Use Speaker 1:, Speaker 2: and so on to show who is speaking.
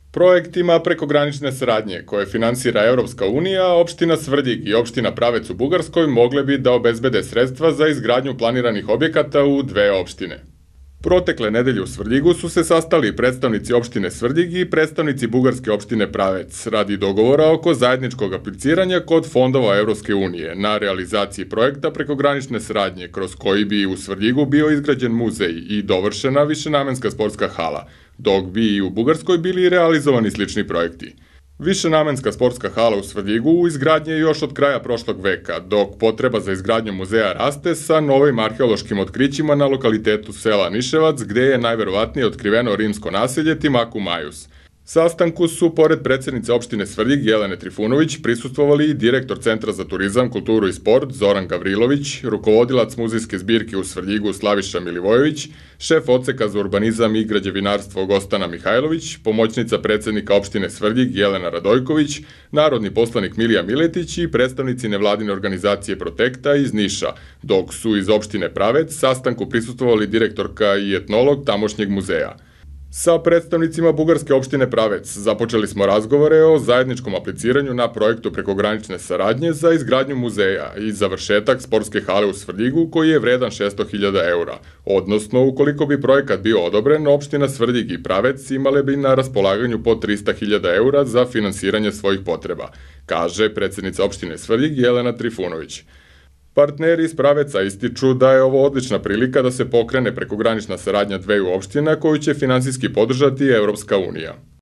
Speaker 1: Projektima prekogranične saradnje koje finansira Europska unija, opština Svrljig i opština Pravec u Bugarskoj mogle bi da obezbede sredstva za izgradnju planiranih objekata u dve opštine. Protekle nedelje u Svrljigu su se sastali predstavnici opštine Svrljig i predstavnici bugarske opštine Pravec radi dogovora oko zajedničkog apliciranja kod fondova Evropske unije na realizaciji projekta prekogranične saradnje kroz koji bi u Svrljigu bio izgrađen muzej i dovršena višenamenska sportska hala, dok bi i u Bugarskoj bili realizovani slični projekti. Višenamenska sportska hala u Svrljigu u izgradnji je još od kraja prošlog veka, dok potreba za izgradnjom muzeja raste sa novim arheološkim otkrićima na lokalitetu sela Niševac, gde je najverovatnije otkriveno rimsko naselje Timaku Majus. Sastanku su, pored predsednice opštine Svrljig Jelene Trifunović, prisustvovali i direktor Centra za turizam, kulturu i sport Zoran Gavrilović, rukovodilac muzejske zbirke u Svrljigu Slaviša Milivojević, šef odseka za urbanizam i građevinarstvo Gostana Mihajlović, pomoćnica predsednika opštine Svrljig Jelena Radojković, narodni poslanik Milija Miletić i predstavnici nevladine organizacije Protekta iz Niša, dok su iz opštine Pravec sastanku prisustvovali direktorka i etnolog tamošnjeg muzeja. Sa predstavnicima bugarske opštine Pravec započeli smo razgovore o zajedničkom apliciranju na projektu prekogranične saradnje za izgradnju muzeja i završetak sportske hale u Svrljigu koji je vredan 600.000 eura, odnosno ukoliko bi projekat bio odobren, opština Svrljig i Pravec imale bi na raspolaganju po 300.000 eura za finansiranje svojih potreba, kaže predsednica opštine Svrljig Jelena Trifunović. Partneri iz Praveca ističu da je ovo odlična prilika da se pokrene prekogranična saradnja dveju opština koju će finansijski podržati Evropska unija.